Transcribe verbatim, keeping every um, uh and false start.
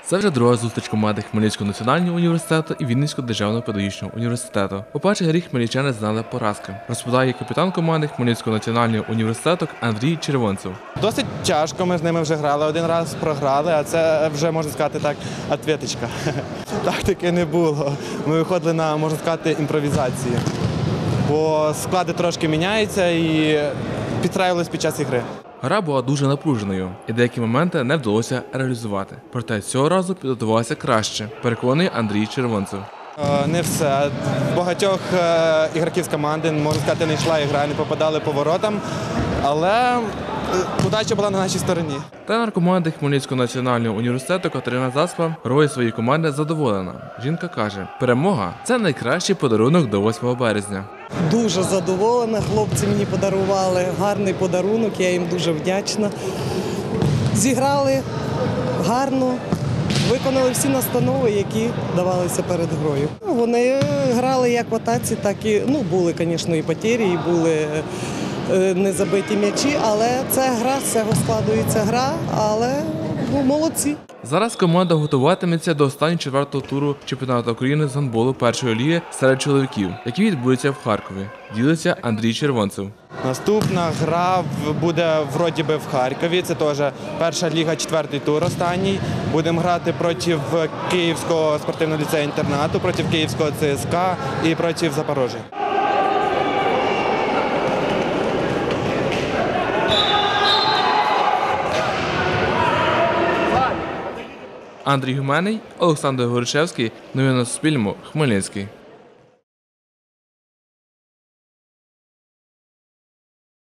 Це вже друга зустріч команди Хмельницького національного університету і Вінницького державного педагогічного університету. У перший рік хмельничани знали поразки, розповідає капітан команди Хмельницького національного університету Андрій Червонцев. Досить тяжко, ми з ними вже грали, один раз програли, а це вже, можна сказати так, ответочка. Тактики не було. Ми виходили на, можна сказати, імпровізації. Бо склади трошки міняються і підстраювались під час ігри. Гра була дуже напруженою, і деякі моменти не вдалося реалізувати. Проте цього разу підготувалися краще, переконує Андрій Червонцев. Не все. Багатьох ігроків з команди, можна сказати, не йшла ігра, не попадали по воротам, але удача була на нашій стороні. Тренер команди Хмельницького національного університету Катерина Заспа грою своєї команди задоволена. Жінка каже, перемога – це найкращий подарунок до восьмого березня. Дуже задоволена, хлопці мені подарували гарний подарунок, я їм дуже вдячна. Зіграли гарно, виконали всі настанови, які давалися перед грою. Вони грали як в атаці, так і, ну, були, звісно, і потері, і були незабиті м'ячі, але це гра, з цього складується гра, але ну, молодці. Зараз команда готуватиметься до останнього четвертого туру чемпіонату України з гандболу першої ліги серед чоловіків, який відбудеться в Харкові. Ділиться Андрій Червонцев. Наступна гра буде вроді би в Харкові, це теж перша ліга, четвертий тур останній. Будемо грати проти Київського спортивного ліцею-інтернату, проти Київського ЦСКА і проти Запорожжя. Андрій Гуменний, Олександр Горішевський. Новини на Суспільному. Хмельницький.